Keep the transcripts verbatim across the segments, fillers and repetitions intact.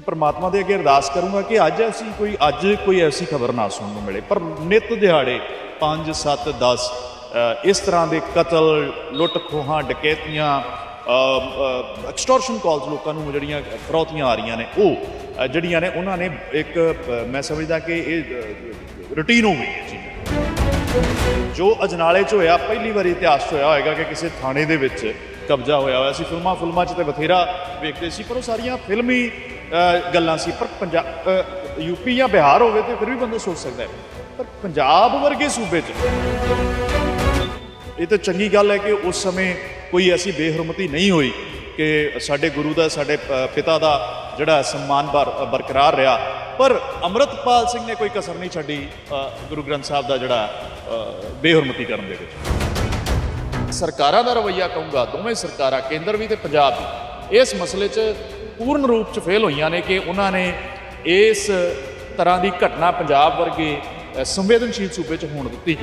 परमात्मा दे अगे अरदास करूँगा कि अज असी कोई अज कोई ऐसी खबर ना सुनने मिले, पर नित दिहाड़े पाँच सत्त दस इस तरह के कतल, लुट खोहां, डकैतियाँ, एक्सटॉर्शन कॉल्स लोगों को जड़ियाँ फरौतियाँ आ रही ने, वो जड़ियाँ ने उन्होंने एक मैं समझदा कि ये रूटीन हो गई है चीज़। जो अजनाले च होया पहली बार इतिहास होया होएगा कि किसी थाने दे विच कब्जा होया होया सी। फिल्मां फिल्मां च तो बथेरा वेखते सी, पर वो सारियां फिल्मी गल्लां सी। पर पंजाब यूपी या बिहार होवे तो फिर भी बंदा सोच सकता है, पर पंजाब वर्गे सूबे च ये तो चंगी गल है कि उस समय कोई ऐसी बेहरमती नहीं हुई कि साडे गुरु का साडे पिता का जिहड़ा सम्मान बर बरकरार रहा। पर अमृतपाल सिंह ने कोई कसर नहीं छड्डी गुरु ग्रंथ साहब का जिहड़ा बेहरमती करन दे विच। सरकारां दा रवैया कहूँगा, दोवें सरकारां केंद्र भी ते पंजाब भी इस मसले च पूर्ण रूप च फेल होईयां ने कि उन्होंने इस तरह की घटना पंजाब वर्गे संवेदनशील सूबे च होण दित्ती।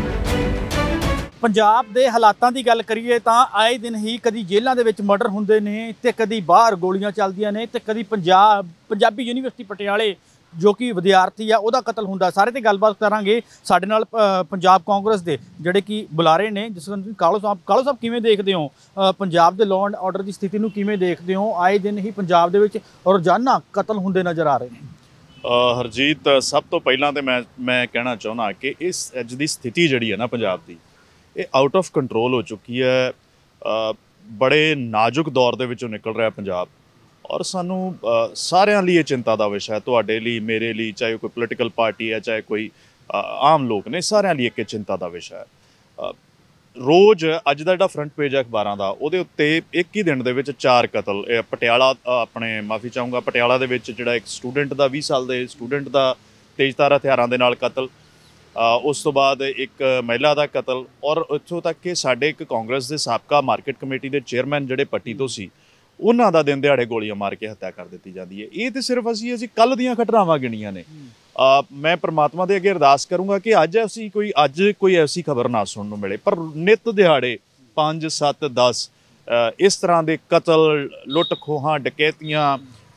पंजाब के हालातों की गल करिए तो आए दिन ही कभी जेलों के मर्डर होंदे ने ते कभी बाहर गोलियां चलदियां ने ते कभी पंजाब पंजाबी यूनीवर्सिटी पटियाले जो कि विद्यार्थी आ उहदा कतल हुंदा। सारे ते गलबात करांगे। साडे नाल पंजाब कांग्रेस के जिहड़े कि बुलारे ने जसवंत सिंह कालो साहब। कालो साहब किवें देखदे हो पंजाब के लॉ एंड ऑर्डर की स्थिति नूं किवें देखदे हो? आए दिन ही पंजाब दे विच रोजाना कतल हुंदे नज़र आ रहे हैं। हरजीत, सब तो पहलां ते मैं मैं कहना चाहुंदा कि इस अज दी स्थिति जिहड़ी है ना पंजाब दी, ये आउट ऑफ कंट्रोल हो चुकी है। बड़े नाजुक दौर दे विचों निकल रहा है पंजाब, और सानू सारिਆਂ लिए चिंता का विषय है। तुहाडे लिए, मेरे लिए, चाहे कोई पोलिटिकल पार्टी है, चाहे कोई आम लोग ने, सारिਆਂ लिए एक चिंता का विषय है। रोज़ अज का जिहड़ा फ्रंट पेज है अखबारां दा, उहदे उत्ते एक ही दिन दे विच चार कतल। पटियाला अपने माफ़ी चाहूँगा, पटियाला दे विच जिहड़ा एक स्टूडेंट का बीस साल के स्टूडेंट का तेज़धार हथियारां दे नाल कतल, उस तो बाद एक महिला का कतल, और इत्थों तक कि साडे एक कांग्रेस के साबका मार्केट कमेटी के चेयरमैन जिहड़े पट्टी तो सी, उन्हां दा दिन दिहाड़े गोलियां मार के हत्या कर दी जाती है। ये तो सिर्फ असी असी कल दीयां घटनावां गिणीਆਂ ने। मैं परमात्मा के अगे अरदास करूँगा कि अज असी कोई अज कोई ऐसी खबर ना सुनने मिले, पर नित दिहाड़े पाँच सत्त दस इस तरह के कतल, लुट खोहां, डकैतियाँ,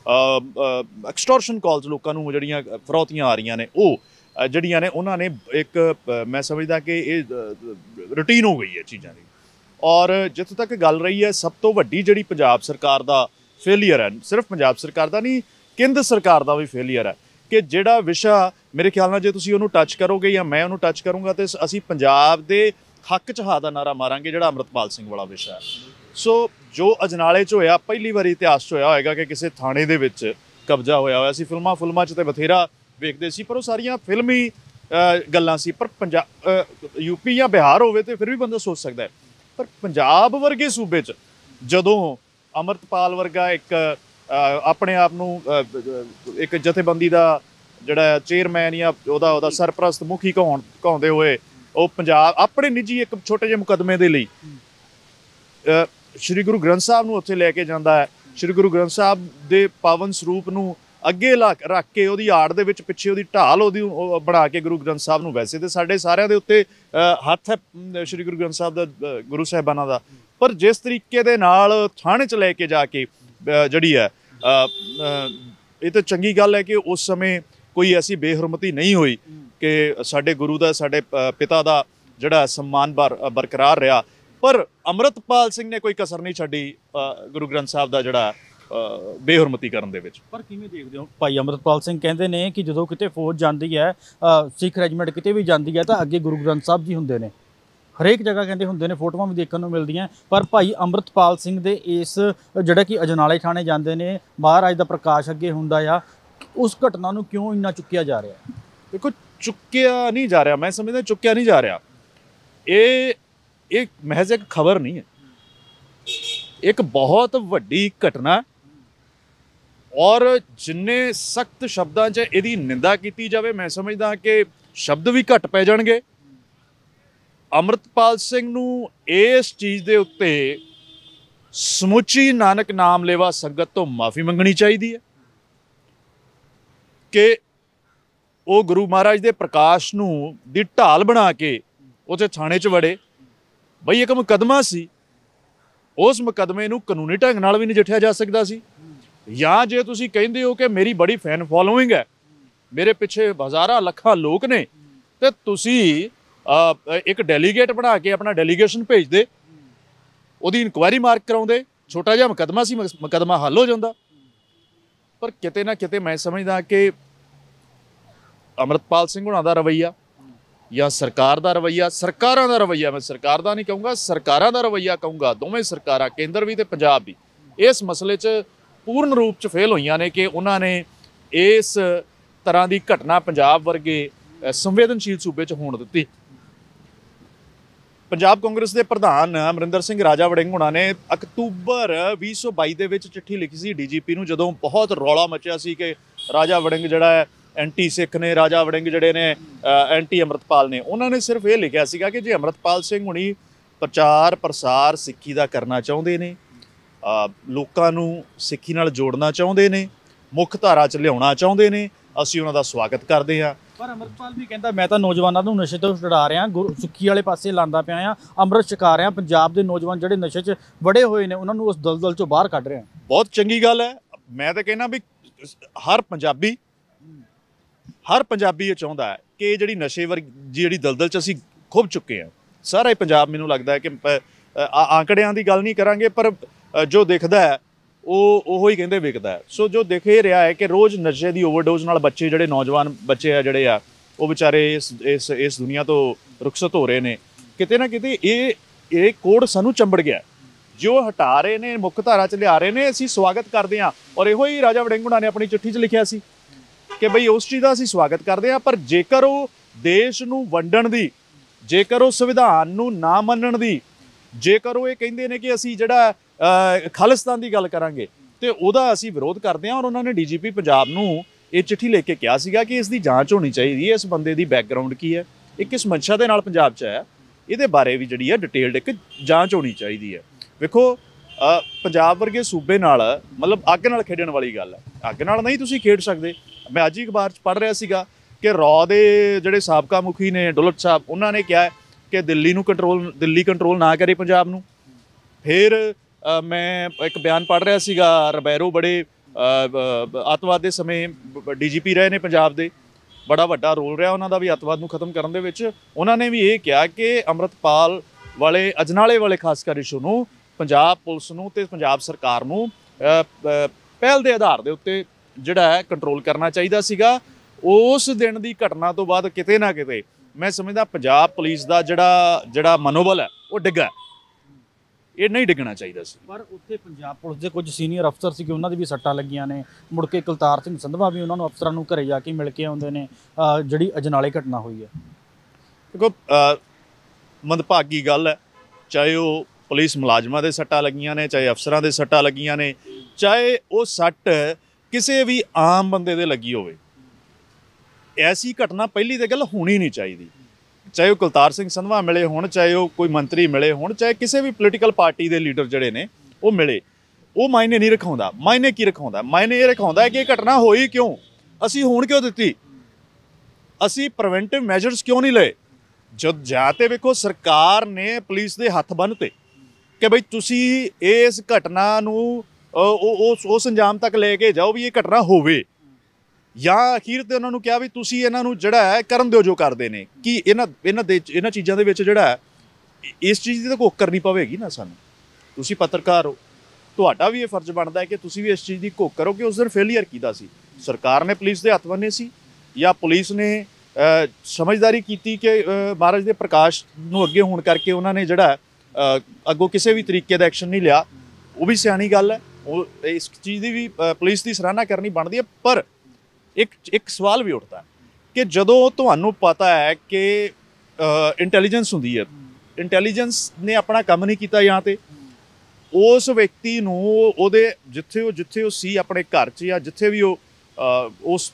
एक्सटॉर्शन कॉल्स लोगों को जड़ियाँ फरौतियाँ आ रही ने, वो जड़ियाँ ने उन्होंने एक मैं समझदा कि ये रूटीन हो गई है चीज़ों की। और जितों तक गल रही है, सब तो वड्डी जिहड़ी पंजाब सरकार का फेलीयर है, सिर्फ पंजाब सरकार का नहीं, केंद्र सरकार का भी फेलीयर है कि जिहड़ा विशा मेरे ख्याल नाल जे तुसीं उहनूं टच करोगे या मैं उहनूं टच करूँगा तो असीं पंजाब दे हक च हा दा नारा मारांगे, जिहड़ा अमृतपाल सिंह वाला विशा है। सो जो अजनाले च होया पहली बार इतिहास च होया होएगा कि किसी थाने दे विच कब्जा होया होया सी। फिल्मां फिल्मां च तो बथेरा वेखदे सी, पर वो सारियां फिल्मी गल्लां सी। पर पंजाब यूपी या बिहार होवे तो फिर भी बंदा सोच सकता है, पर पंजाब वर्गे सूबे च जदों अमृतपाल वर्गा एक अपने आप नूं एक जथेबंदी का जिहड़ा चेयरमैन या उहदा उहदा सरप्रस्त मुखी कहाउण कहाउंदे होए वो पंजाब अपने निजी एक छोटे ਜਿਹੇ मुकदमे दे लई श्री गुरु ग्रंथ साहब नूं उत्थे लैके जांदा है। श्री गुरु ग्रंथ साहब दे पावन सरूप नूं अगे ला रख के उहदी आड़ दे विच पिछे उहदी ढाल उहदी बना के गुरु ग्रंथ साहब नूं, वैसे तो साडे सारिਆਂ दे उत्ते हत्थ है श्री गुरु ग्रंथ साहब दा, गुरु साहिबानां दा, पर जिस तरीके दे नाल थाणे च लैके जाके जिहड़ी है ये तो चंगी गल है कि उस समय कोई ऐसी बेहरमती नहीं हुई कि साडे गुरु का साडे पिता का जिहड़ा सम्मान बर बरकरार रहा। पर अमृतपाल सिंह ने कोई कसर नहीं छड्डी गुरु ग्रंथ साहब का जिहड़ा बेहरमती करन दे विच। पर किवें देखदे हो भाई अमृतपाल सिंह कहंदे ने कि जदों किते फौज जाती है, सिख रैजीमेंट किते भी जाती है, तो अगे गुरु ग्रंथ साहब जी हुंदे ने, हरेक जगह कहते होंगे ने, फोटोआं भी देखने को मिलदियां। पर भाई अमृतपाल सिंह दे इस जिहड़ा कि अजनाले थाने जाते हैं, महाराज का प्रकाश अगे हुंदा आ, उस घटना नूं क्यों इन्ना चुक्या जा रहा है? देखो चुक्या नहीं जा रहा, मैं समझदा चुक्या नहीं जा रहा। ये एक महज एक खबर नहीं है, एक बहुत वड्डी घटना, और जिन्ने सख्त शब्दां च इहदी निंदा की जाए, मैं समझदा कि शब्द भी घट पै जाणगे। अमृतपाल सिंह नूं इस चीज़ के उत्ते समुची नानक नाम लेवा संगत तो माफ़ी मंगनी चाहिए है कि वो गुरु महाराज के प्रकाश नूं दी ढाल बना के उत्थे थाने च वड़े। बई एक मुकदमा सी, उस मुकदमे नूं कानूनी ढंग नाल भी नजिठिया जा सकदा सी, ਜਾਂ ਜੇ ਤੁਸੀਂ ਕਹਿੰਦੇ ਹੋ ਕਿ ਮੇਰੀ ਬੜੀ ਫੈਨ ਫੋਲੋਇੰਗ ਹੈ, ਮੇਰੇ ਪਿੱਛੇ ਹਜ਼ਾਰਾਂ ਲੱਖਾਂ ਲੋਕ ਨੇ, ਤੇ ਤੁਸੀਂ ਇੱਕ ਡੈਲੀਗੇਟ ਬਣਾ ਕੇ ਆਪਣਾ ਡੈਲੀਗੇਸ਼ਨ ਭੇਜਦੇ, ਉਹਦੀ ਇਨਕੁਆਇਰੀ ਮਾਰਕ ਕਰਾਉਂਦੇ, ਛੋਟਾ ਜਿਹਾ ਮੁਕੱਦਮਾ ਸੀ, ਮੁਕੱਦਮਾ ਹੱਲ ਹੋ ਜਾਂਦਾ। ਪਰ ਕਿਤੇ ਨਾ ਕਿਤੇ ਮੈਂ ਸਮਝਦਾ ਕਿ ਅੰਮ੍ਰਿਤਪਾਲ ਸਿੰਘ ਹੁਣਾਂ ਦਾ ਰਵੱਈਆ ਜਾਂ ਸਰਕਾਰ ਦਾ ਰਵੱਈਆ, ਸਰਕਾਰਾਂ ਦਾ ਰਵੱਈਆ, ਮੈਂ ਸਰਕਾਰ ਦਾ ਨਹੀਂ ਕਹੂੰਗਾ, ਸਰਕਾਰਾਂ ਦਾ ਰਵੱਈਆ ਕਹੂੰਗਾ, ਦੋਵੇਂ ਸਰਕਾਰਾਂ, ਕੇਂਦਰ ਵੀ ਤੇ ਪੰਜਾਬ ਵੀ, ਇਸ ਮਸਲੇ 'ਚ ਪੂਰਨ ਰੂਪ 'ਚ ਫੇਲ ਹੋਈਆਂ ਨੇ ਕਿ ਉਹਨਾਂ ਨੇ ਇਸ ਤਰ੍ਹਾਂ ਦੀ ਘਟਨਾ ਪੰਜਾਬ ਵਰਗੇ ਸੰਵੇਦਨਸ਼ੀਲ ਸੂਬੇ 'ਚ ਹੋਣ ਦਿੱਤੀ। ਪੰਜਾਬ ਕਾਂਗਰਸ ਦੇ ਪ੍ਰਧਾਨ ਅਮਰਿੰਦਰ ਸਿੰਘ ਰਾਜਾ ਵੜਿੰਗ ਹੁਣਾਂ ਨੇ ਅਕਤੂਬਰ ਵੀਹ ਸੌ ਬਾਈ ਦੇ ਵਿੱਚ ਚਿੱਠੀ ਲਿਖੀ ਸੀ ਡੀਜੀਪੀ ਨੂੰ, ਜਦੋਂ ਬਹੁਤ ਰੌਲਾ ਮਚਿਆ ਸੀ ਕਿ ਰਾਜਾ ਵੜਿੰਗ ਜਿਹੜਾ ਹੈ ਐਂਟੀ ਸਿੱਖ ਨੇ, ਰਾਜਾ ਵੜਿੰਗ ਜਿਹੜੇ ਨੇ ਐਂਟੀ ਅੰਮ੍ਰਿਤਪਾਲ ਨੇ। ਉਹਨਾਂ ਨੇ ਸਿਰਫ ਇਹ ਲਿਖਿਆ ਸੀਗਾ ਕਿ ਜੇ ਅੰਮ੍ਰਿਤਪਾਲ ਸਿੰਘ ਹੁਣੀ ਪ੍ਰਚਾਰ ਪ੍ਰਸਾਰ ਸਿੱਖੀ ਦਾ ਕਰਨਾ ਚਾਹੁੰਦੇ ਨੇ, ਲੋਕਾਂ ਨੂੰ ਸਿੱਖੀ ਨਾਲ ਜੋੜਨਾ ਚਾਹੁੰਦੇ ਨੇ, ਮੁੱਖ ਧਾਰਾ 'ਚ ਲਿਆਉਣਾ ਚਾਹੁੰਦੇ ਨੇ, ਅਸੀਂ ਉਹਨਾਂ ਦਾ ਸਵਾਗਤ ਕਰਦੇ ਹਾਂ। ਪਰ ਅੰਮ੍ਰਿਤਪਾਲ ਵੀ ਕਹਿੰਦਾ ਮੈਂ ਤਾਂ ਨੌਜਵਾਨਾਂ ਨੂੰ ਨਸ਼ੇ ਤੋਂ ਛੁਡਾ ਰਿਹਾ, ਗੁਰੂ ਸਿੱਖੀ ਵਾਲੇ ਪਾਸੇ ਲਾਂਦਾ ਪਿਆ ਆ, ਅੰਮ੍ਰਿਤ ਛਕਾ ਰਿਹਾ, ਪੰਜਾਬ ਦੇ ਨੌਜਵਾਨ ਜਿਹੜੇ ਨਸ਼ੇ 'ਚ ਵੜੇ ਹੋਏ ਨੇ ਉਹਨਾਂ ਨੂੰ ਉਸ ਦਲਦਲ 'ਚੋਂ ਬਾਹਰ ਕੱਢ ਰਿਹਾ। ਬਹੁਤ ਚੰਗੀ ਗੱਲ ਹੈ। ਮੈਂ ਤਾਂ ਕਹਿੰਦਾ ਵੀ ਹਰ ਪੰਜਾਬੀ ਹਰ ਪੰਜਾਬੀ ਇਹ ਚਾਹੁੰਦਾ ਹੈ ਕਿ ਜਿਹੜੀ ਨਸ਼ੇ ਵਰਗੀ ਜਿਹੜੀ ਦਲਦਲ 'ਚ ਅਸੀਂ ਖੁੱਭ ਚੁੱਕੇ ਹਾਂ, ਸਾਰਾ ਹੀ ਪੰਜਾਬ, ਮੈਨੂੰ ਲੱਗਦਾ ਹੈ ਕਿ ਆਂਕੜਿਆਂ ਦੀ ਗੱਲ ਨਹੀਂ ਕਰਾਂਗੇ, ਪਰ ਜੋ ਦਿਖਦਾ ਹੈ ਉਹ ਉਹੋ ਹੀ ਕਹਿੰਦੇ ਵਿਕਦਾ ਹੈ। ਸੋ ਜੋ ਦਿਖ ਇਹ ਰਿਹਾ ਹੈ ਕਿ ਰੋਜ਼ ਨਸ਼ੇ ਦੀ ਓਵਰਡੋਜ਼ ਨਾਲ ਬੱਚੇ, ਜਿਹੜੇ ਨੌਜਵਾਨ ਬੱਚੇ ਆ ਜਿਹੜੇ ਆ, ਉਹ ਵਿਚਾਰੇ ਇਸ ਇਸ ਇਸ ਦੁਨੀਆ ਤੋਂ ਰੁਖਸਤ ਹੋ ਰਹੇ ਨੇ। ਕਿਤੇ ਨਾ ਕਿਤੇ ਇਹ ਇਹ ਕੋਡ ਸਾਨੂੰ ਚੰਬੜ ਗਿਆ, ਜੋ ਹਟਾ ਰਹੇ ਨੇ, ਮੁੱਖ ਧਾਰਾ 'ਚ ਲਿਆ ਰਹੇ ਨੇ, ਅਸੀਂ ਸਵਾਗਤ ਕਰਦੇ ਹਾਂ। ਔਰ ਇਹੋ ਹੀ ਰਾਜਾ ਵੜਿੰਗ ਹੁਣਾਂ ਨੇ ਆਪਣੀ ਚਿੱਠੀ 'ਚ ਲਿਖਿਆ ਸੀ ਕਿ ਬਈ ਉਸ ਚੀਜ਼ ਦਾ ਅਸੀਂ ਸਵਾਗਤ ਕਰਦੇ ਹਾਂ, ਪਰ ਜੇਕਰ ਉਹ ਦੇਸ਼ ਨੂੰ ਵੰਡਣ ਦੀ, ਜੇਕਰ ਉਹ ਸੰਵਿਧਾਨ ਨੂੰ ਨਾ ਮੰਨਣ ਦੀ, ਜੇਕਰ ਉਹ ਇਹ ਕਹਿੰਦੇ ਨੇ ਕਿ ਅਸੀਂ ਜਿਹੜਾ ਖਾਲਿਸਤਾਨ ਦੀ ਗੱਲ ਕਰਾਂਗੇ, ਤੇ ਉਹਦਾ ਅਸੀਂ ਵਿਰੋਧ ਕਰਦੇ ਹਾਂ। ਔਰ ਉਹਨਾਂ ਨੇ ਡੀਜੀਪੀ ਪੰਜਾਬ ਨੂੰ ਇਹ ਚਿੱਠੀ ਲਿਖ ਕੇ ਕਿਹਾ ਸੀਗਾ ਕਿ ਇਸ ਦੀ ਜਾਂਚ ਹੋਣੀ ਚਾਹੀਦੀ ਹੈ, ਇਸ ਬੰਦੇ ਦੀ ਬੈਕਗਰਾਉਂਡ ਕੀ ਹੈ, ਇਹ ਕਿਸ ਮਨਸ਼ਾ ਦੇ ਨਾਲ ਪੰਜਾਬ 'ਚ ਆਇਆ, ਇਹਦੇ ਬਾਰੇ ਵੀ ਜਿਹੜੀ ਹੈ ਡਿਟੇਲਡ ਇੱਕ ਜਾਂਚ ਹੋਣੀ ਚਾਹੀਦੀ ਹੈ। ਵੇਖੋ ਪੰਜਾਬ ਵਰਗੇ ਸੂਬੇ ਨਾਲ ਮਤਲਬ ਅੱਗ ਨਾਲ ਖੇਡਣ ਵਾਲੀ ਗੱਲ ਹੈ, ਅੱਗ ਨਾਲ ਨਹੀਂ ਤੁਸੀਂ ਖੇਡ ਸਕਦੇ। ਮੈਂ ਅੱਜ ਹੀ ਅਖਬਾਰ 'ਚ ਪੜ੍ਹ ਰਿਹਾ ਸੀਗਾ ਕਿ ਰੌ ਦੇ ਜਿਹੜੇ ਸਾਬਕਾ ਮੁਖੀ ਨੇ ਡੁਲਟ ਸਾਹਿਬ, ਉਹਨਾਂ ਨੇ ਕਿਹਾ ਕਿ ਦਿੱਲੀ ਨੂੰ ਕੰਟਰੋਲ ਦਿੱਲੀ ਕੰਟਰੋਲ ਨਾ ਕਰੇ ਪੰਜਾਬ ਨੂੰ। ਫਿਰ ਮੈਂ ਇੱਕ ਬਿਆਨ ਪੜ੍ਹ ਰਿਹਾ ਸੀਗਾ, ਰਬੈਰੋ ਬੜੇ ਅੱਤਵਾਦ ਦੇ ਸਮੇਂ ਡੀਜੀਪੀ ਰਹੇ ਨੇ ਪੰਜਾਬ ਦੇ, ਬੜਾ ਵੱਡਾ ਰੋਲ ਰਿਹਾ ਉਹਨਾਂ ਦਾ ਵੀ ਅੱਤਵਾਦ ਨੂੰ ਖਤਮ ਕਰਨ ਦੇ ਵਿੱਚ। ਉਹਨਾਂ ਨੇ ਵੀ ਇਹ ਕਿਹਾ ਕਿ ਅੰਮ੍ਰਿਤਪਾਲ ਵਾਲੇ ਅਜਨਾਲੇ ਵਾਲੇ ਖਾਸ ਕਰ ਇਸ਼ੂ ਨੂੰ ਪੰਜਾਬ ਪੁਲਿਸ ਨੂੰ ਤੇ ਪੰਜਾਬ ਸਰਕਾਰ ਨੂੰ ਪਹਿਲ ਦੇ ਆਧਾਰ ਦੇ ਉੱਤੇ ਜਿਹੜਾ ਹੈ ਕੰਟਰੋਲ ਕਰਨਾ ਚਾਹੀਦਾ ਸੀਗਾ। ਉਸ ਦਿਨ ਦੀ ਘਟਨਾ ਤੋਂ ਬਾਅਦ ਕਿਤੇ ਨਾ ਕਿਤੇ ਮੈਂ ਸਮਝਦਾ ਪੰਜਾਬ ਪੁਲਿਸ ਦਾ ਜਿਹੜਾ ਜਿਹੜਾ ਮਨੋਬਲ ਹੈ ਉਹ ਡਿੱਗਾ, ਇਹ ਨਹੀਂ ਡਿੱਗਣਾ ਚਾਹੀਦਾ ਸੀ। ਪਰ ਉੱਥੇ ਪੰਜਾਬ ਪੁਲਿਸ ਦੇ ਕੁਝ ਸੀਨੀਅਰ ਅਫਸਰ ਸੀਗੇ, ਉਹਨਾਂ ਦੀ ਵੀ ਸੱਟਾਂ ਲੱਗੀਆਂ ਨੇ। ਮੁੜ ਕੇ ਕੁਲਤਾਰ ਸਿੰਘ ਸੰਧਵਾ ਵੀ ਉਹਨਾਂ ਨੂੰ ਅਫਸਰਾਂ ਨੂੰ ਘਰੇ ਜਾ ਕੇ ਮਿਲ ਕੇ ਆਉਂਦੇ ਨੇ, ਜਿਹੜੀ ਅਜਨਾਲੇ ਘਟਨਾ ਹੋਈ ਹੈ। ਦੇਖੋ ਮੰਦਭਾਗੀ ਗੱਲ ਹੈ, ਚਾਹੇ ਉਹ ਪੁਲਿਸ ਮੁਲਾਜ਼ਮਾਂ ਦੇ ਸੱਟਾਂ ਲੱਗੀਆਂ ਨੇ, ਚਾਹੇ ਅਫਸਰਾਂ ਦੇ ਸੱਟਾਂ ਲੱਗੀਆਂ ਨੇ, ਚਾਹੇ ਉਹ ਸੱਟ ਕਿਸੇ ਵੀ ਆਮ ਬੰਦੇ ਦੇ ਲੱਗੀ ਹੋਵੇ। ਐਸੀ ਘਟਨਾ ਪਹਿਲੀ ਤਾਂ ਗੱਲ ਹੋਣੀ ਨਹੀਂ ਚਾਹੀਦੀ, ਚਾਹੇ ਉਹ ਕੁਲਤਾਰ ਸਿੰਘ ਸੰਧਵਾ ਮਿਲੇ ਹੋਣ, ਚਾਹੇ ਉਹ ਕੋਈ ਮੰਤਰੀ ਮਿਲੇ ਹੋਣ, ਚਾਹੇ ਕਿਸੇ ਵੀ ਪੋਲੀਟੀਕਲ ਪਾਰਟੀ ਦੇ ਲੀਡਰ ਜਿਹੜੇ ਨੇ ਉਹ ਮਿਲੇ, ਉਹ ਮਾਇਨੇ ਨਹੀਂ ਰਖਾਉਂਦਾ। ਮਾਇਨੇ ਕੀ ਰਖਾਉਂਦਾ? ਮਾਇਨੇ ਇਹ ਰਖਾਉਂਦਾ ਹੈ ਕਿ ਇਹ ਘਟਨਾ ਹੋਈ ਕਿਉਂ, ਅਸੀਂ ਹੋਣ ਕਿਉਂ ਦਿੱਤੀ, ਅਸੀਂ ਪ੍ਰੀਵੈਂਟਿਵ ਮੈਜਰਸ ਕਿਉਂ ਨਹੀਂ ਲਏ। ਜਦ ਜਾਂ ਤਾਂ ਵੇਖੋ ਸਰਕਾਰ ਨੇ ਪੁਲਿਸ ਦੇ ਹੱਥ ਬੰਨ੍ਹਤੇ ਕਿ ਬਈ ਤੁਸੀਂ ਇਸ ਘਟਨਾ ਨੂੰ ਉਸ ਉਸ ਅੰਜਾਮ ਤੱਕ ਲੈ ਕੇ ਜਾਓ ਵੀ ਇਹ ਘਟਨਾ ਹੋਵੇ, ਜਾਂ ਅਖੀਰ ਤੇ ਉਹਨਾਂ ਨੂੰ ਕਿਹਾ ਵੀ ਤੁਸੀਂ ਇਹਨਾਂ ਨੂੰ ਜਿਹੜਾ ਹੈ ਕਰਨ ਦਿਓ ਜੋ ਕਰਦੇ ਨੇ। ਕਿ ਇਹਨਾਂ ਇਹਨਾਂ ਦੇ ਇਹਨਾਂ ਚੀਜ਼ਾਂ ਦੇ ਵਿੱਚ ਜਿਹੜਾ ਹੈ ਇਸ ਚੀਜ਼ ਦੀ ਤਾਂ ਘੋਖ ਕਰਨੀ ਪਵੇਗੀ ਨਾ ਸਾਨੂੰ। ਤੁਸੀਂ ਪੱਤਰਕਾਰ ਹੋ, ਤੁਹਾਡਾ ਵੀ ਇਹ ਫਰਜ਼ ਬਣਦਾ ਹੈ ਕਿ ਤੁਸੀਂ ਵੀ ਇਸ ਚੀਜ਼ ਦੀ ਘੋਖ ਕਰੋ ਕਿ ਉਸ ਦਿਨ ਫੇਲੀਅਰ ਕੀਤਾ ਸੀ, ਸਰਕਾਰ ਨੇ ਪੁਲਿਸ ਦੇ ਹੱਥ ਬੰਨੇ ਸੀ ਜਾਂ ਪੁਲਿਸ ਨੇ ਸਮਝਦਾਰੀ ਕੀਤੀ ਕਿ ਮਹਾਰਾਜ ਦੇ ਪ੍ਰਕਾਸ਼ ਨੂੰ ਅੱਗੇ ਹੋਣ ਕਰਕੇ ਉਹਨਾਂ ਨੇ ਜਿਹੜਾ ਅੱਗੋਂ ਕਿਸੇ ਵੀ ਤਰੀਕੇ ਦਾ ਐਕਸ਼ਨ ਨਹੀਂ ਲਿਆ। ਉਹ ਵੀ ਸਿਆਣੀ ਗੱਲ ਹੈ, ਉਹ ਇਸ ਚੀਜ਼ ਦੀ ਵੀ ਪੁਲਿਸ ਦੀ ਸਰਾਹਨਾ ਕਰਨੀ ਬਣਦੀ ਹੈ। ਪਰ ਇੱਕ ਇੱਕ ਸਵਾਲ ਵੀ ਉੱਠਦਾ ਕਿ ਜਦੋਂ ਤੁਹਾਨੂੰ ਪਤਾ ਹੈ ਕਿ ਇੰਟੈਲੀਜੈਂਸ ਹੁੰਦੀ ਹੈ, ਇੰਟੈਲੀਜੈਂਸ ਨੇ ਆਪਣਾ ਕੰਮ ਨਹੀਂ ਕੀਤਾ ਜਾਂ ਤੇ ਉਸ ਵਿਅਕਤੀ ਨੂੰ ਉਹਦੇ ਜਿੱਥੇ ਉਹ ਜਿੱਥੇ ਉਹ ਸੀ ਆਪਣੇ ਘਰ 'ਚ ਜਾਂ ਜਿੱਥੇ ਵੀ ਉਹ ਉਸ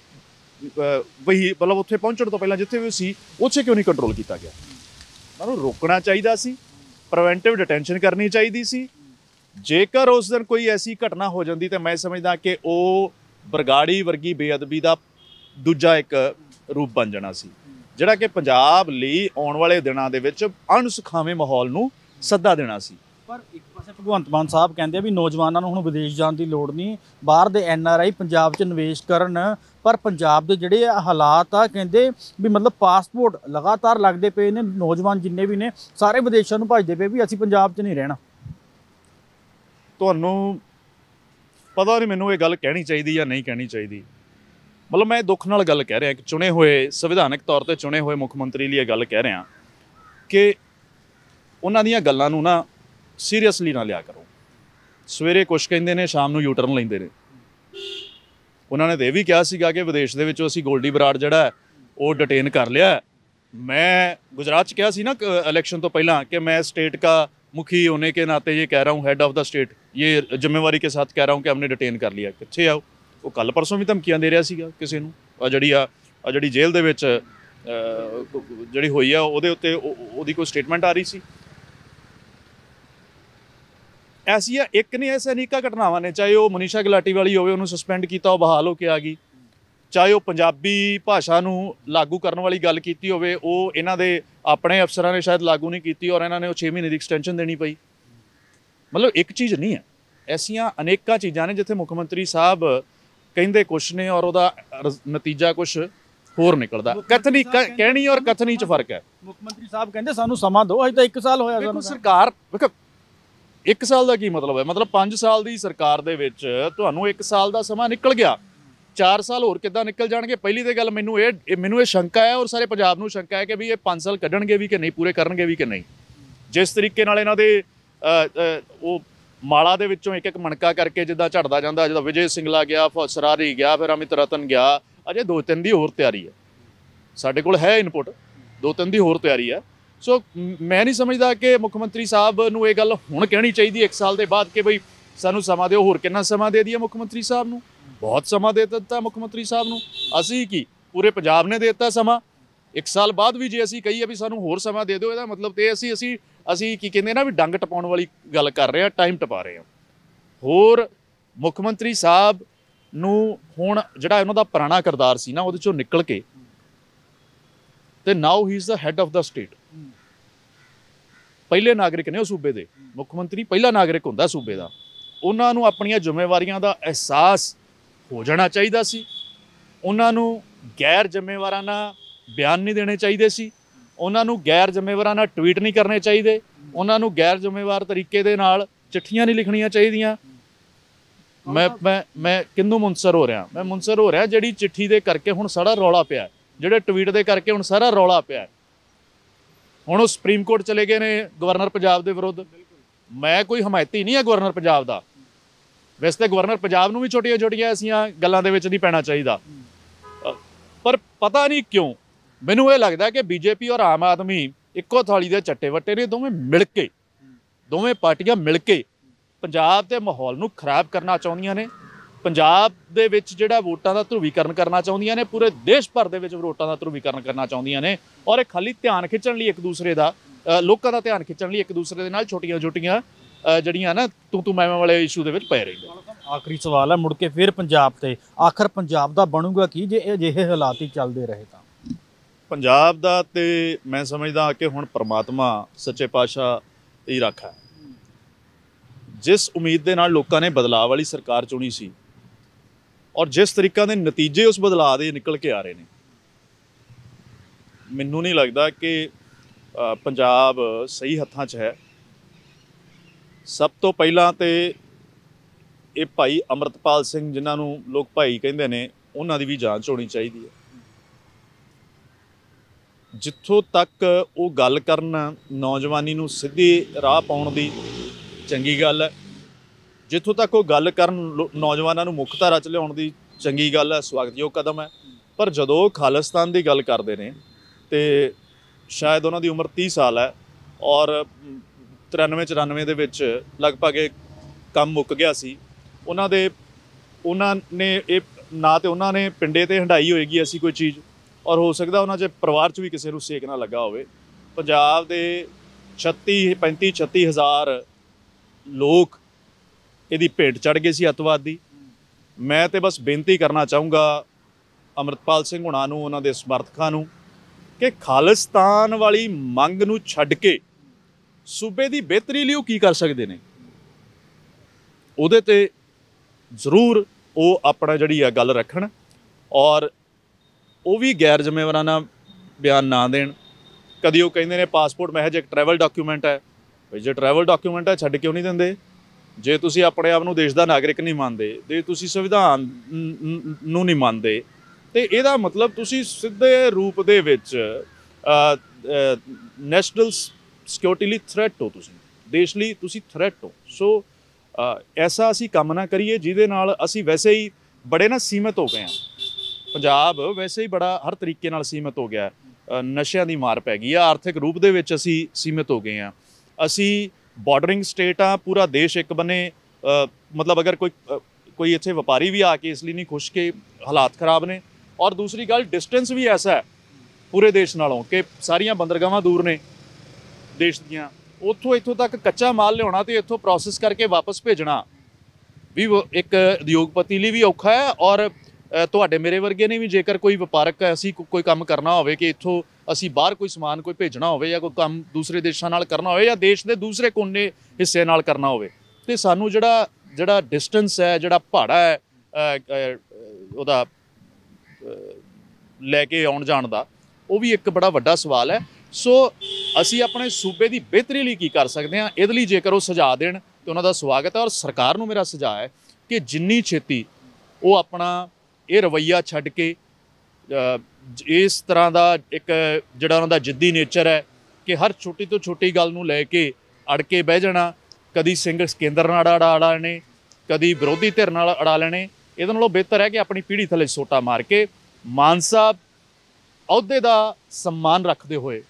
ਵਹੀ ਮਤਲਬ ਉੱਥੇ ਪਹੁੰਚਣ ਤੋਂ ਪਹਿਲਾਂ ਜਿੱਥੇ ਵੀ ਉਹ ਸੀ ਉੱਥੇ ਕਿਉਂ ਨਹੀਂ ਕੰਟਰੋਲ ਕੀਤਾ ਗਿਆ? ਉਹਨੂੰ ਰੋਕਣਾ ਚਾਹੀਦਾ ਸੀ, ਪ੍ਰੀਵੈਂਟਿਵ ਡਿਟੈਂਸ਼ਨ ਕਰਨੀ ਚਾਹੀਦੀ ਸੀ। ਜੇਕਰ ਉਸ ਦਿਨ ਕੋਈ ਐਸੀ ਘਟਨਾ ਹੋ ਜਾਂਦੀ ਤਾਂ ਮੈਂ ਸਮਝਦਾ ਕਿ ਉਹ ਬਰਗਾੜੀ ਵਰਗੀ ਬੇਅਦਬੀ ਦਾ ਦੂਜਾ ਇੱਕ ਰੂਪ ਬਣ ਜਾਣਾ ਸੀ, ਜਿਹੜਾ ਕਿ ਪੰਜਾਬ ਲਈ ਆਉਣ ਵਾਲੇ ਦਿਨਾਂ ਦੇ ਵਿੱਚ ਅਣਸੁਖਾਵੇਂ ਮਾਹੌਲ ਨੂੰ ਸੱਦਾ ਦੇਣਾ ਸੀ। ਪਰ ਇੱਕ ਪਾਸੇ ਭਗਵੰਤ ਮਾਨ ਸਾਹਿਬ ਕਹਿੰਦੇ ਆ ਵੀ ਨੌਜਵਾਨਾਂ ਨੂੰ ਹੁਣ ਵਿਦੇਸ਼ ਜਾਣ ਦੀ ਲੋੜ ਨਹੀਂ, ਬਾਹਰ ਦੇ ਐਨ ਆਰ ਆਈ ਪੰਜਾਬ 'ਚ ਨਿਵੇਸ਼ ਕਰਨ। ਪਰ ਪੰਜਾਬ ਦੇ ਜਿਹੜੇ ਹਾਲਾਤ ਆ ਕਹਿੰਦੇ ਵੀ ਮਤਲਬ ਪਾਸਪੋਰਟ ਲਗਾਤਾਰ ਲੱਗਦੇ ਪਏ ਨੇ, ਨੌਜਵਾਨ ਜਿੰਨੇ ਵੀ ਨੇ ਸਾਰੇ ਵਿਦੇਸ਼ਾਂ ਨੂੰ ਭੱਜਦੇ ਪਏ ਵੀ ਅਸੀਂ ਪੰਜਾਬ 'ਚ ਨਹੀਂ ਰਹਿਣਾ। ਤੁਹਾਨੂੰ ਪਤਾ ਨਹੀਂ ਮੈਨੂੰ ਇਹ ਗੱਲ ਕਹਿਣੀ ਚਾਹੀਦੀ ਜਾਂ ਨਹੀਂ ਕਹਿਣੀ ਚਾਹੀਦੀ। ਮਤਲਬ ਮੈਂ ਦੁੱਖ ਨਾਲ ਗੱਲ ਕਹਿ ਰਿਹਾ ਕਿ ਚੁਣੇ ਹੋਏ ਸੰਵਿਧਾਨਕ ਤੌਰ 'ਤੇ ਚੁਣੇ ਹੋਏ ਮੁੱਖ ਮੰਤਰੀ ਲਈ ਇਹ ਗੱਲ ਕਹਿ ਰਿਹਾ ਕਿ ਉਹਨਾਂ ਦੀਆਂ ਗੱਲਾਂ ਨੂੰ ਨਾ ਸੀਰੀਅਸਲੀ ਨਾ ਲਿਆ ਕਰੋ। ਸਵੇਰੇ ਕੁਛ ਕਹਿੰਦੇ ਨੇ, ਸ਼ਾਮ ਨੂੰ ਯੂਟਰਨ ਲੈਂਦੇ ਨੇ। ਉਹਨਾਂ ਨੇ ਤਾਂ ਇਹ ਵੀ ਕਿਹਾ ਸੀਗਾ ਕਿ ਵਿਦੇਸ਼ ਦੇ ਵਿੱਚੋਂ ਅਸੀਂ ਗੋਲਡੀ ਬਰਾੜ ਜਿਹੜਾ ਉਹ ਡਿਟੇਨ ਕਰ ਲਿਆ। ਮੈਂ ਗੁਜਰਾਤ 'ਚ ਕਿਹਾ ਸੀ ਨਾ ਇਲੈਕਸ਼ਨ ਤੋਂ ਪਹਿਲਾਂ ਕਿ मैं स्टेट का मुखी होने के नाते ये कह रहा हूँ, हेड ऑफ द स्टेट, ये जिम्मेवारी के साथ कह रहा हूँ कि हमने डिटेन कर लिया। किੱਥੇ आओ ਉਹ ਕੱਲ ਪਰਸੋਂ ਵੀ ਧਮਕੀਆਂ ਦੇ ਰਿਹਾ ਸੀਗਾ ਕਿਸੇ ਨੂੰ। ਆ ਜਿਹੜੀ ਆ ਆ ਜਿਹੜੀ ਜੇਲ੍ਹ ਦੇ ਵਿੱਚ ਜਿਹੜੀ ਹੋਈ ਆ ਉਹਦੇ ਉੱਤੇ ਉਹਦੀ ਕੋਈ ਸਟੇਟਮੈਂਟ ਆ ਰਹੀ ਸੀ। ਐਸੀਆਂ ਇੱਕ ਨਹੀਂ ਐਸੇ ਅਨੇਕਾਂ ਘਟਨਾਵਾਂ ਨੇ, ਚਾਹੇ ਉਹ ਮਨੀਸ਼ਾ ਗੁਲਾਟੀ ਵਾਲੀ ਹੋਵੇ, ਉਹਨੂੰ ਸਸਪੈਂਡ ਕੀਤਾ, ਉਹ ਬਹਾਲ ਹੋ ਕੇ ਆ ਗਈ। ਚਾਹੇ ਉਹ ਪੰਜਾਬੀ ਭਾਸ਼ਾ ਨੂੰ ਲਾਗੂ ਕਰਨ ਵਾਲੀ ਗੱਲ ਕੀਤੀ ਹੋਵੇ, ਉਹ ਇਹਨਾਂ ਦੇ ਆਪਣੇ ਅਫਸਰਾਂ ਨੇ ਸ਼ਾਇਦ ਲਾਗੂ ਨਹੀਂ ਕੀਤੀ ਔਰ ਇਹਨਾਂ ਨੇ ਉਹ ਛੇ ਮਹੀਨੇ ਦੀ ਐਕਸਟੈਂਸ਼ਨ ਦੇਣੀ ਪਈ। ਮਤਲਬ ਇੱਕ ਚੀਜ਼ ਨਹੀਂ ਹੈ, ਐਸੀਆਂ ਅਨੇਕਾਂ ਚੀਜ਼ਾਂ ਨੇ ਜਿੱਥੇ ਮੁੱਖ ਮੰਤਰੀ ਸਾਹਿਬ ਕਹਿੰਦੇ ਕੁਛ ਨੇ ਔਰ ਉਹਦਾ ਨਤੀਜਾ ਕੁਛ ਹੋਰ ਨਿਕਲਦਾ। ਕਥਨੀ ਕਹਿਣੀ ਔਰ ਕਥਨੀ 'ਚ ਫਰਕ ਹੈ। ਮੁੱਖ ਮੰਤਰੀ ਸਾਹਿਬ ਕਹਿੰਦੇ ਸਾਨੂੰ ਸਮਾਂ ਦਿਓ, ਅਜੇ ਤਾਂ ਇੱਕ ਸਾਲ ਹੋਇਆ ਸਾਨੂੰ। ਸਰਕਾਰ ਵੇਖੋ, ਇੱਕ ਸਾਲ ਦਾ ਕੀ ਮਤਲਬ ਹੈ? ਮਤਲਬ ਪੰਜ ਸਾਲ ਦੀ ਸਰਕਾਰ ਦੇ ਵਿੱਚ ਤੁਹਾਨੂੰ ਇੱਕ ਸਾਲ ਦਾ ਸਮਾਂ ਨਿਕਲ ਗਿਆ, ਚਾਰ ਸਾਲ ਹੋਰ ਕਿੱਦਾਂ ਨਿਕਲ ਜਾਣਗੇ? ਪਹਿਲੀ ਤਾਂ ਗੱਲ ਮੈਨੂੰ ਇਹ ਮੈਨੂੰ ਇਹ ਸ਼ੰਕਾ ਹੈ ਔਰ ਸਾਰੇ ਪੰਜਾਬ ਨੂੰ ਸ਼ੰਕਾ ਹੈ ਕਿ ਵੀ ਇਹ ਪੰਜ ਸਾਲ ਕੱਢਣਗੇ ਵੀ ਕਿ ਨਹੀਂ, ਪੂਰੇ ਕਰਨਗੇ ਵੀ ਕਿ ਨਹੀਂ। ਜਿਸ ਤਰੀਕੇ ਨਾਲ ਇਹਨਾਂ ਦੇ ਉਹ ਮਾਲਾ ਦੇ ਵਿੱਚੋਂ ਇੱਕ ਇੱਕ ਮਣਕਾ ਕਰਕੇ ਜਿੱਦਾਂ ਝੜਦਾ ਜਾਂਦਾ, ਜਿੱਦਾਂ ਵਿਜੇ ਸਿੰਗਲਾ ਗਿਆ, ਸਰਾਰੀ ਗਿਆ, ਫਿਰ ਅਮਿਤ ਰਤਨ ਗਿਆ, ਅਜੇ ਦੋ ਤਿੰਨ ਦੀ ਹੋਰ ਤਿਆਰੀ ਹੈ। ਸਾਡੇ ਕੋਲ ਹੈ ਇਨਪੁਟ, ਦੋ ਤਿੰਨ ਦੀ ਹੋਰ ਤਿਆਰੀ ਹੈ। ਸੋ ਮੈਂ ਨਹੀਂ ਸਮਝਦਾ ਕਿ ਮੁੱਖ ਮੰਤਰੀ ਸਾਹਿਬ ਨੂੰ ਇਹ ਗੱਲ ਹੁਣ ਕਹਿਣੀ ਚਾਹੀਦੀ ਇੱਕ ਸਾਲ ਦੇ ਬਾਅਦ ਕਿ ਬਈ ਸਾਨੂੰ ਸਮਾਂ ਦਿਓ। ਹੋਰ ਕਿੰਨਾ ਸਮਾਂ ਦੇ ਦਈਏ ਮੁੱਖ ਮੰਤਰੀ ਸਾਹਿਬ ਨੂੰ? ਬਹੁਤ ਸਮਾਂ ਦੇ ਦਿੱਤਾ ਮੁੱਖ ਮੰਤਰੀ ਸਾਹਿਬ ਨੂੰ। ਅਸੀਂ ਕੀ ਪੂਰੇ ਪੰਜਾਬ ਨੇ ਦੇ ਦਿੱਤਾ ਸਮਾਂ। ਇੱਕ ਸਾਲ ਬਾਅਦ ਵੀ ਜੇ ਅਸੀਂ ਕਹੀਏ ਵੀ ਸਾਨੂੰ ਹੋਰ ਸਮਾਂ ਦੇ ਦਿਓ, ਇਹਦਾ ਮਤਲਬ ਤੇ ਅਸੀਂ ਅਸੀਂ ਅਸੀਂ ਕੀ ਕਹਿੰਦੇ ਨਾ ਵੀ ਡੰਗ ਟਪਾਉਣ ਵਾਲੀ ਗੱਲ ਕਰ ਰਹੇ ਹਾਂ, ਟਾਈਮ ਟਪਾ ਰਹੇ ਹਾਂ। ਹੋਰ ਮੁੱਖ ਮੰਤਰੀ ਸਾਹਿਬ ਨੂੰ ਹੁਣ ਜਿਹੜਾ ਉਹਨਾਂ ਦਾ ਪੁਰਾਣਾ ਕਿਰਦਾਰ ਸੀ ਨਾ ਉਹਦੇ ਚੋਂ ਨਿਕਲ ਕੇ ਤੇ now he is the head of the state. ਪਹਿਲੇ ਨਾਗਰਿਕ ਨੇ ਉਹ ਸੂਬੇ ਦੇ, ਮੁੱਖ ਮੰਤਰੀ ਪਹਿਲਾ ਨਾਗਰਿਕ ਹੁੰਦਾ ਸੂਬੇ ਦਾ। ਉਹਨਾਂ ਨੂੰ ਆਪਣੀਆਂ ਜ਼ਿੰਮੇਵਾਰੀਆਂ ਦਾ ਅਹਿਸਾਸ ਹੋ ਜਾਣਾ ਚਾਹੀਦਾ ਸੀ। ਉਹਨਾਂ ਨੂੰ ਗੈਰ ਜ਼ਿੰਮੇਵਾਰਾਨਾ ਬਿਆਨ ਨਹੀਂ ਦੇਣੇ ਚਾਹੀਦੇ ਸੀ। ਉਹਨਾਂ ਨੂੰ ਗੈਰ ਜ਼ਿੰਮੇਵਾਰਾਨਾ ਟਵੀਟ ਨਹੀਂ ਕਰਨੇ ਚਾਹੀਦੇ। ਉਹਨਾਂ ਨੂੰ ਗੈਰ ਜ਼ਿੰਮੇਵਾਰ ਤਰੀਕੇ ਦੇ ਨਾਲ ਚਿੱਠੀਆਂ ਨਹੀਂ ਲਿਖਣੀਆਂ ਚਾਹੀਦੀਆਂ। ਮੈਂ ਮੈਂ ਮੈਂ ਕਿਹਨੂੰ ਮੁਨਸਰ ਹੋ ਰਿਹਾ? ਮੈਂ ਮੁਨਸਰ ਹੋ ਰਿਹਾ ਜਿਹੜੀ ਚਿੱਠੀ ਦੇ ਕਰਕੇ ਹੁਣ ਸਾਰਾ ਰੌਲਾ ਪਿਆ, ਜਿਹੜੇ ਟਵੀਟ ਦੇ ਕਰਕੇ ਹੁਣ ਸਾਰਾ ਰੌਲਾ ਪਿਆ। ਹੁਣ ਉਹ ਸੁਪਰੀਮ ਕੋਰਟ ਚਲੇ ਗਏ ਨੇ ਗਵਰਨਰ ਪੰਜਾਬ ਦੇ ਵਿਰੁੱਧ। ਮੈਂ ਕੋਈ ਹਮਾਇਤੀ ਨਹੀਂ ਹੈ ਗਵਰਨਰ ਪੰਜਾਬ ਦਾ। ਵੈਸੇ ਤਾਂ ਗਵਰਨਰ ਪੰਜਾਬ ਨੂੰ ਵੀ ਛੋਟੀਆਂ ਛੋਟੀਆਂ ਐਸੀਆਂ ਗੱਲਾਂ ਦੇ ਵਿੱਚ ਨਹੀਂ ਪੈਣਾ ਚਾਹੀਦਾ, ਪਰ ਪਤਾ ਨਹੀਂ ਕਿਉਂ ਮੈਨੂੰ ਇਹ ਲੱਗਦਾ ਕਿ ਬੀਜੇਪੀ ਔਰ ਆਮ ਆਦਮੀ ਇੱਕੋ ਥਾਲੀ ਦੇ ਚੱਟੇ ਵੱਟੇ ਨੇ। ਦੋਵੇਂ ਮਿਲ ਕੇ, ਦੋਵੇਂ ਪਾਰਟੀਆਂ ਮਿਲ ਕੇ ਪੰਜਾਬ ਦੇ ਮਾਹੌਲ ਨੂੰ ਖਰਾਬ ਕਰਨਾ ਚਾਹੁੰਦੀਆਂ ਨੇ। ਪੰਜਾਬ ਦੇ ਵਿੱਚ ਜਿਹੜਾ ਵੋਟਾਂ ਦਾ ਧਰੁਵੀਕਰਨ ਕਰਨਾ ਚਾਹੁੰਦੀਆਂ ਨੇ, ਪੂਰੇ ਦੇਸ਼ ਭਰ ਦੇ ਵਿੱਚ ਵੋਟਾਂ ਦਾ ਧਰੁਵੀਕਰਨ ਕਰਨਾ ਚਾਹੁੰਦੀਆਂ ਨੇ। ਔਰ ਇਹ ਖਾਲੀ ਧਿਆਨ ਖਿੱਚਣ ਲਈ ਇੱਕ ਦੂਸਰੇ ਦਾ, ਲੋਕਾਂ ਦਾ ਧਿਆਨ ਖਿੱਚਣ ਲਈ ਇੱਕ ਦੂਸਰੇ ਦੇ ਨਾਲ ਛੋਟੀਆਂ ਛੋਟੀਆਂ ਜਿਹੜੀਆਂ ਨਾ ਤੂੰ ਤੂੰ ਮੈਂ ਮੈਂ ਵਾਲੇ ਇਸ਼ੂ ਦੇ ਵਿੱਚ ਪਏ ਰਹਿੰਦੇ। ਆਖਰੀ ਸਵਾਲ ਹੈ ਮੁੜ ਕੇ ਫਿਰ ਪੰਜਾਬ ਤੇ, ਆਖਰ ਪੰਜਾਬ ਦਾ ਬਣੂਗਾ ਕੀ ਜੇ ਅਜਿਹੇ ਹਾਲਾਤ ਹੀ ਚੱਲਦੇ ਰਹੇ ਤਾਂ? ਪੰਜਾਬ ਦਾ ਤੇ ਮੈਂ ਸਮਝਦਾ ਕਿ ਹੁਣ ਪਰਮਾਤਮਾ ਸੱਚੇ ਪਾਤਸ਼ਾਹ ਹੀ ਰਾਖਾ ਹੈ। ਜਿਸ ਉਮੀਦ ਦੇ ਨਾਲ ਲੋਕਾਂ ਨੇ ਬਦਲਾਅ ਵਾਲੀ ਸਰਕਾਰ ਚੁਣੀ ਸੀ ਔਰ ਜਿਸ ਤਰੀਕਾ ਦੇ ਨਤੀਜੇ ਉਸ ਬਦਲਾਅ ਦੇ ਨਿਕਲ ਕੇ ਆ ਰਹੇ ਨੇ, ਮੈਨੂੰ ਨਹੀਂ ਲੱਗਦਾ ਕਿ ਪੰਜਾਬ ਸਹੀ ਹੱਥਾਂ 'ਚ ਹੈ। ਸਭ ਤੋਂ ਪਹਿਲਾਂ ਤੇ ਇਹ ਭਾਈ ਅੰਮ੍ਰਿਤਪਾਲ ਸਿੰਘ, ਜਿਨ੍ਹਾਂ ਨੂੰ ਲੋਕ ਭਾਈ ਕਹਿੰਦੇ ਨੇ, ਉਹਨਾਂ ਦੀ ਵੀ ਜਾਂਚ ਹੋਣੀ ਚਾਹੀਦੀ ਹੈ। ਜਿੱਥੋਂ ਤੱਕ ਉਹ ਗੱਲ ਕਰਨ ਨੌਜਵਾਨੀ ਨੂੰ ਸਿੱਧੀ ਰਾਹ ਪਾਉਣ ਦੀ, ਚੰਗੀ ਗੱਲ ਹੈ। ਜਿੱਥੋਂ ਤੱਕ ਉਹ ਗੱਲ ਕਰਨ ਨੌਜਵਾਨਾਂ ਨੂੰ ਮੁੱਖ ਧਾਰਾ 'ਚ ਲਿਆਉਣ ਦੀ, ਚੰਗੀ ਗੱਲ ਹੈ, ਸਵਾਗਤਯੋਗ ਕਦਮ ਹੈ। ਪਰ ਜਦੋਂ ਖਾਲਿਸਤਾਨ ਦੀ ਗੱਲ ਕਰਦੇ ਨੇ ਤੇ ਸ਼ਾਇਦ ਉਹਨਾਂ ਦੀ ਉਮਰ ਤੀਹ ਸਾਲ ਹੈ ਔਰ ਤਰਾਨਵੇਂ ਚੁਰਾਨਵੇਂ ਦੇ ਵਿੱਚ ਲਗਭਗ ਇਹ ਕੰਮ ਮੁੱਕ ਗਿਆ ਸੀ ਉਹਨਾਂ ਦੇ। ਉਹਨਾਂ ਨੇ ਇਹ ਨਾ ਤੇ ਉਹਨਾਂ ਨੇ ਪਿੰਡੇ 'ਤੇ ਹੰਢਾਈ ਹੋਏਗੀ ਐਸੀ ਕੋਈ ਚੀਜ਼, ਔਰ ਹੋ ਸਕਦਾ ਉਹਨਾਂ 'ਚ ਪਰਿਵਾਰ 'ਚ ਵੀ ਕਿਸੇ ਨੂੰ ਸੇਕ ਨਾ ਲੱਗਾ ਹੋਵੇ। ਪੰਜਾਬ ਦੇ ਛੱਤੀ ਪੈਂਤੀ ਛੱਤੀ ਹਜ਼ਾਰ ਲੋਕ ਇਹਦੀ ਭੇਟ ਚੜ੍ਹ ਗਏ ਸੀ ਅੱਤਵਾਦ ਦੀ। ਮੈਂ ਤੇ ਬਸ ਬੇਨਤੀ ਕਰਨਾ ਚਾਹੂੰਗਾ ਅੰਮ੍ਰਿਤਪਾਲ ਸਿੰਘ ਹੁਣਾਂ ਨੂੰ, ਉਹਨਾਂ ਦੇ ਸਮਰਥਕਾਂ ਨੂੰ, ਕਿ ਖਾਲਿਸਤਾਨ ਵਾਲੀ ਮੰਗ ਨੂੰ ਛੱਡ ਕੇ ਸੂਬੇ ਦੀ ਬਿਹਤਰੀ ਲਈ ਉਹ ਕੀ ਕਰ ਸਕਦੇ ਨੇ, ਉਹਦੇ ਤੇ ਜ਼ਰੂਰ ਉਹ ਆਪਣਾ ਜਿਹੜੀ ਆ ਗੱਲ ਰੱਖਣ ਔਰ ਉਹ ਵੀ ਗੈਰ ਜ਼ਿੰਮੇਵਾਰਾਨਾ ਬਿਆਨ ਨਾ ਦੇਣ। ਕਦੀ ਉਹ ਕਹਿੰਦੇ ਨੇ ਪਾਸਪੋਰਟ ਮਹਿਜ ਇੱਕ ਟਰੈਵਲ ਡਾਕੂਮੈਂਟ ਹੈ, ਵੀ ਜੇ ਟਰੈਵਲ ਡਾਕੂਮੈਂਟ ਹੈ ਛੱਡ ਕਿਉਂ ਨਹੀਂ ਦਿੰਦੇ? ਜੇ ਤੁਸੀਂ ਆਪਣੇ ਆਪ ਨੂੰ ਦੇਸ਼ ਦਾ ਨਾਗਰਿਕ ਨਹੀਂ ਮੰਨਦੇ, ਜੇ ਤੁਸੀਂ ਸੰਵਿਧਾਨ ਨੂੰ ਨਹੀਂ ਮੰਨਦੇ, ਤੇ ਇਹਦਾ ਮਤਲਬ ਤੁਸੀਂ ਸਿੱਧੇ ਰੂਪ ਦੇ ਵਿੱਚ ਨੈਸ਼ਨਲ ਸਿਕਿਉਰਿਟੀ ਲਈ ਥ੍ਰੈਟ ਹੋ, ਤੁਸੀਂ ਦੇਸ਼ ਲਈ ਤੁਸੀਂ ਥ੍ਰੈਟ ਹੋ। ਸੋ ਐਸਾ ਅਸੀਂ ਕੰਮ ਨਾ ਕਰੀਏ ਜਿਹਦੇ ਨਾਲ ਅਸੀਂ ਵੈਸੇ ਹੀ ਬੜੇ ਨਾ ਸੀਮਤ ਹੋ ਗਏ ਹਾਂ। ਪੰਜਾਬ ਵੈਸੇ ਹੀ ਬੜਾ ਹਰ ਤਰੀਕੇ ਨਾਲ ਸੀਮਤ ਹੋ ਗਿਆ, ਨਸ਼ਿਆਂ ਦੀ ਮਾਰ ਪੈ ਗਈ ਆ, ਆਰਥਿਕ ਰੂਪ ਦੇ ਵਿੱਚ ਅਸੀਂ ਸੀਮਤ ਹੋ ਗਏ ਹਾਂ। ਅਸੀਂ ਬਾਰਡਰਿੰਗ ਸਟੇਟ ਆ, ਪੂਰਾ ਦੇਸ਼ ਇੱਕ ਬੰਨੇ ਮਤਲਬ ਅਗਰ ਕੋਈ ਕੋਈ ਇੱਥੇ ਵਪਾਰੀ ਵੀ ਆ ਕੇ ਇਸ ਲਈ ਨਹੀਂ ਖੁਸ਼ ਕਿ ਹਾਲਾਤ ਖਰਾਬ ਨੇ, ਔਰ ਦੂਸਰੀ ਗੱਲ ਡਿਸਟੈਂਸ ਵੀ ਐਸਾ ਹੈ ਪੂਰੇ ਦੇਸ਼ ਨਾਲੋਂ ਕਿ ਸਾਰੀਆਂ ਬੰਦਰਗਾਹਾਂ ਦੂਰ ਨੇ ਦੇਸ਼ ਦੀਆਂ, ਉੱਥੋਂ ਇੱਥੋਂ ਤੱਕ ਕੱਚਾ ਮਾਲ ਲਿਆਉਣਾ ਤੇ ਇੱਥੋਂ ਪ੍ਰੋਸੈਸ ਕਰਕੇ ਵਾਪਸ ਭੇਜਣਾ ਵੀ ਇੱਕ ਉਦਯੋਗਪਤੀ ਲਈ ਵੀ ਔਖਾ ਹੈ, ਔਰ ਤੁਹਾਡੇ ਮੇਰੇ ਵਰਗੇ ਨੇ ਵੀ ਜੇਕਰ ਕੋਈ ਵਪਾਰਕ ਅਸੀਂ ਕੋਈ ਕੰਮ ਕਰਨਾ ਹੋਵੇ ਕਿ ਇੱਥੋਂ ਅਸੀਂ ਬਾਹਰ ਕੋਈ ਸਮਾਨ ਕੋਈ ਭੇਜਣਾ ਹੋਵੇ ਜਾਂ ਕੋਈ ਕੰਮ ਦੂਸਰੇ ਦੇਸ਼ਾਂ ਨਾਲ ਕਰਨਾ ਹੋਵੇ ਜਾਂ ਦੇਸ਼ ਦੇ ਦੂਸਰੇ ਕੋਨੇ ਹਿੱਸੇ ਨਾਲ ਕਰਨਾ ਹੋਵੇ, ਤੇ ਸਾਨੂੰ ਜਿਹੜਾ ਜਿਹੜਾ ਡਿਸਟੈਂਸ ਹੈ, ਜਿਹੜਾ ਭਾੜਾ ਹੈ ਉਹਦਾ ਲੈ ਕੇ ਆਉਣ ਜਾਣ ਦਾ, ਉਹ ਵੀ ਇੱਕ ਬੜਾ ਵੱਡਾ ਸਵਾਲ ਹੈ। ਸੋ ਅਸੀਂ ਆਪਣੇ ਸੂਬੇ ਦੀ ਬਿਹਤਰੀ ਲਈ ਕੀ ਕਰ ਸਕਦੇ ਹਾਂ, ਇਹਦੇ ਲਈ ਜੇਕਰ ਉਹ ਸੁਝਾਅ ਦੇਣ ਤਾਂ ਉਹਨਾਂ ਦਾ ਸਵਾਗਤ ਹੈ। ਔਰ ਸਰਕਾਰ ਨੂੰ ਮੇਰਾ ਸੁਝਾਅ ਹੈ ਕਿ ਜਿੰਨੀ ਛੇਤੀ ਉਹ ਆਪਣਾ ਇਹ ਰਵੱਈਆ ਛੱਡ ਕੇ ਇਸ ਤਰ੍ਹਾਂ ਦਾ ਇੱਕ ਜਿਹੜਾ ਉਹਨਾਂ ਦਾ ਜਿੱਦੀ ਨੇਚਰ ਹੈ ਕਿ ਹਰ ਛੋਟੀ ਤੋਂ ਛੋਟੀ ਗੱਲ ਨੂੰ ਲੈ ਕੇ ਅੜ ਕੇ ਬਹਿ ਜਾਣਾ, ਕਦੀ ਸਿੰਘ ਕੇਂਦਰ ਨਾਲ ਅੜਾ ਅੜਾ ਲੈਣੇ, ਕਦੀ ਵਿਰੋਧੀ ਧਿਰ ਨਾਲ ਅੜਾ ਲੈਣੇ, ਇਹਦੇ ਨਾਲੋਂ ਬਿਹਤਰ ਹੈ ਕਿ ਆਪਣੀ ਪੀੜ੍ਹੀ ਥੱਲੇ ਸੋਟਾ ਮਾਰ ਕੇ ਮਾਨ ਸਾਹਿਬ ਅਹੁਦੇ ਦਾ ਸਨਮਾਨ ਰੱਖਦੇ ਹੋਏ,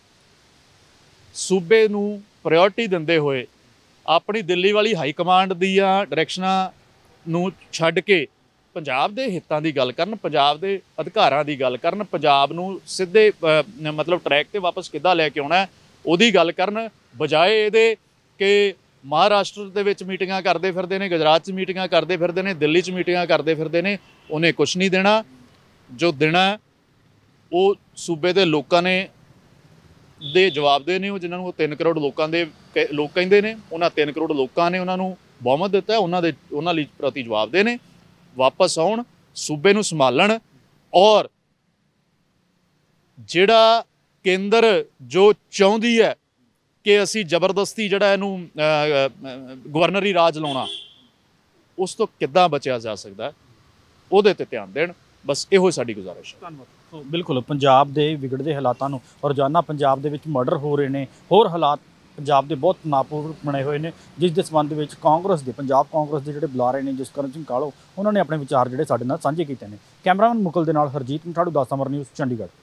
ਸੂਬੇ ਨੂੰ ਪ੍ਰਾਇਓਰਟੀ ਦਿੰਦੇ ਹੋਏ, ਆਪਣੀ ਦਿੱਲੀ ਵਾਲੀ ਹਾਈ ਕਮਾਂਡ ਦੀਆਂ ਡਾਇਰੈਕਸ਼ਨਾਂ ਨੂੰ ਛੱਡ ਕੇ ਪੰਜਾਬ ਦੇ ਹਿੱਤਾਂ ਦੀ ਗੱਲ ਕਰਨ, ਪੰਜਾਬ ਦੇ ਅਧਿਕਾਰਾਂ ਦੀ ਗੱਲ ਕਰਨ, ਪੰਜਾਬ ਨੂੰ ਸਿੱਧੇ ਮਤਲਬ ਟਰੈਕ ਤੇ ਵਾਪਸ ਕਿੱਦਾਂ ਲੈ ਕੇ ਆਉਣਾ ਉਹਦੀ ਗੱਲ ਕਰਨ, ਬਜਾਏ ਇਹਦੇ ਕਿ ਮਹਾਰਾਸ਼ਟਰ ਦੇ ਵਿੱਚ ਮੀਟਿੰਗਾਂ ਕਰਦੇ ਫਿਰਦੇ ਨੇ, ਗੁਜਰਾਤ 'ਚ ਮੀਟਿੰਗਾਂ ਕਰਦੇ ਫਿਰਦੇ ਨੇ, ਦਿੱਲੀ 'ਚ ਮੀਟਿੰਗਾਂ ਕਰਦੇ ਫਿਰਦੇ ਨੇ। ਉਹਨੇ ਕੁਛ ਨਹੀਂ ਦੇਣਾ, ਜੋ ਦੇਣਾ ਉਹ ਸੂਬੇ ਦੇ ਲੋਕਾਂ ਨੇ ਦੇ ਜਵਾਬਦੇ ਨੇ, ਉਹ ਜਿਨ੍ਹਾਂ ਨੂੰ ਉਹ ਤਿੰਨ ਕਰੋੜ ਲੋਕਾਂ ਦੇ ਲੋਕ ਕਹਿੰਦੇ ਨੇ, ਉਹਨਾਂ ਤਿੰਨ ਕਰੋੜ ਲੋਕਾਂ ਨੇ ਉਹਨਾਂ ਨੂੰ ਬਹੁਮਤ ਦਿੱਤਾ, ਉਹਨਾਂ ਦੇ ਉਹਨਾਂ ਲਈ ਪ੍ਰਤੀ ਜਵਾਬਦੇ ਨੇ। ਵਾਪਸ ਆਉਣ, ਸੂਬੇ ਨੂੰ ਸੰਭਾਲਣ, ਔਰ ਜਿਹੜਾ ਕੇਂਦਰ ਜੋ ਚਾਹੁੰਦੀ ਹੈ ਕਿ ਅਸੀਂ ਜ਼ਬਰਦਸਤੀ ਜਿਹੜਾ ਇਹਨੂੰ ਗਵਰਨਰੀ ਰਾਜ ਲਾਉਣਾ, ਉਸ ਤੋਂ ਕਿੱਦਾਂ ਬਚਿਆ ਜਾ ਸਕਦਾ ਉਹਦੇ ਤੇ ਧਿਆਨ ਦੇਣ। ਬਸ ਇਹੋ ਸਾਡੀ ਗੁਜ਼ਾਰਿਸ਼ ਹੈ। ਧੰਨਵਾਦ। ਬਿਲਕੁਲ, ਪੰਜਾਬ ਦੇ ਵਿਗੜਦੇ ਹਾਲਾਤਾਂ ਨੂੰ, ਰੋਜ਼ਾਨਾ ਪੰਜਾਬ ਦੇ ਵਿੱਚ ਮਰਡਰ ਹੋ ਰਹੇ ਨੇ, ਹੋਰ ਹਾਲਾਤ ਪੰਜਾਬ ਦੇ ਬਹੁਤ ਤਣਾਅਪੂਰਨ ਬਣੇ ਹੋਏ ਨੇ, ਜਿਸ ਦੇ ਸੰਬੰਧ ਵਿੱਚ ਕਾਂਗਰਸ ਦੇ ਪੰਜਾਬ ਕਾਂਗਰਸ ਦੇ ਜਿਹੜੇ ਬੁਲਾਰੇ ਨੇ ਜਸਕਰਨ ਸਿੰਘ ਕਾਹਲੋਂ, ਉਹਨਾਂ ਨੇ ਆਪਣੇ ਵਿਚਾਰ ਜਿਹੜੇ ਸਾਡੇ ਨਾਲ ਸਾਂਝੇ ਕੀਤੇ ਨੇ। ਕੈਮਰਾਮੈਨ ਮੁਕਲ ਦੇ ਨਾਲ ਹਰਜੀਤ ਮਠਾੜੂ, ਦਸ ਅਮਰ ਨਿਊਜ਼, ਚੰਡੀਗੜ੍ਹ।